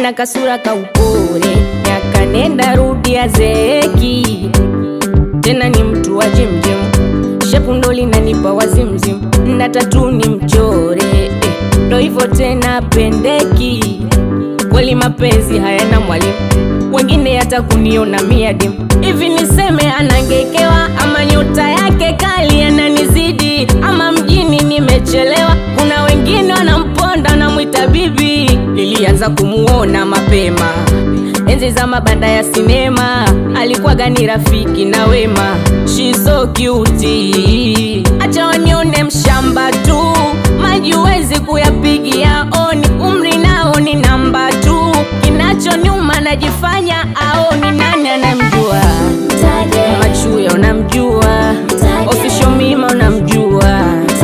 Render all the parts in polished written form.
ana kasura kaupole, miaka nenda rudi azeeki, tena ni mtu wa jimjim, shepu ndo linanipa wazimzim, na tatu ni mchore, ndo hivyo tena pendeki. Kweli mapenzi hayana mwalimu, wengine hata kuniona miadim. Hivi niseme anangekewa, ama nyota yake kali ananizidi, ama mjini nimechelewa, kuna wengine wanamponda na mwita bibi. Nilianza kumuona mapema enzi za mabanda ya sinema, alikuwa gani rafiki na wema, she's so cute. Acha wanione mshamba tu, majuwezi kuyapigia oni, umri nao ni namba tu, kinacho nyuma najifanya aoni. Nani anamjua? Machuya unamjua, official mima unamjua,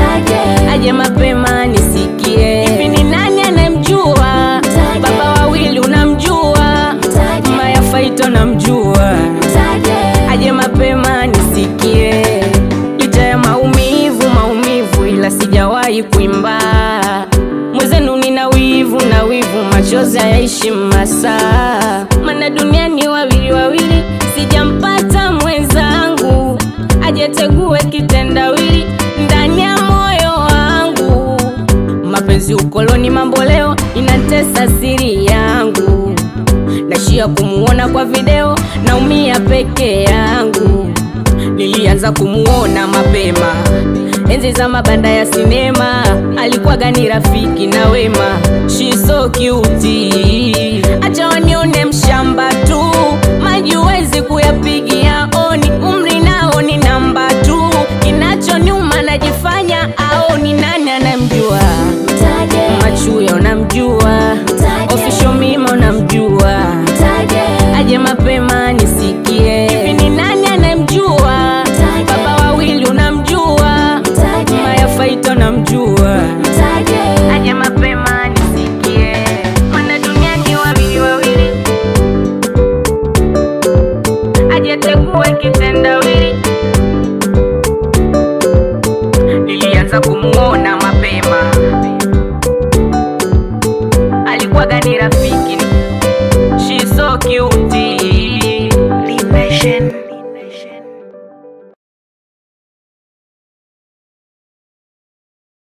aje mapema nisikie. Hivi ni nani anamjua? Baba wawili unamjua, Maya Faito unamjua, aje mapema nisikie. Licha ya maumivu ila sijawahi kuimba, mwezenu nina wivu na wivu, machozi hayaishi masaa, mana duniani wawili wawili, sijampata mwenzangu, ajetegue kitendawili ndani ya moyo wangu. Mapenzi ukoloni mambo leo, inatesa siri yangu, nashia kumuona kwa video, naumia peke yangu. Nilianza kumuona mapema enzi za mabanda ya sinema, alikuwa gani rafiki na wema, she's so cute. Acha wanione mshamba tu, majuwezi kuyapigia oni, umri nao ni namba tu, kinacho nyuma najifanya aoni. Nani anamjua? Machuya unamjua, official mima unamjua, aje mapema nisikie. Hivi ni nani anamjua? Baba wawili unamjua, Maya Faito unamjua,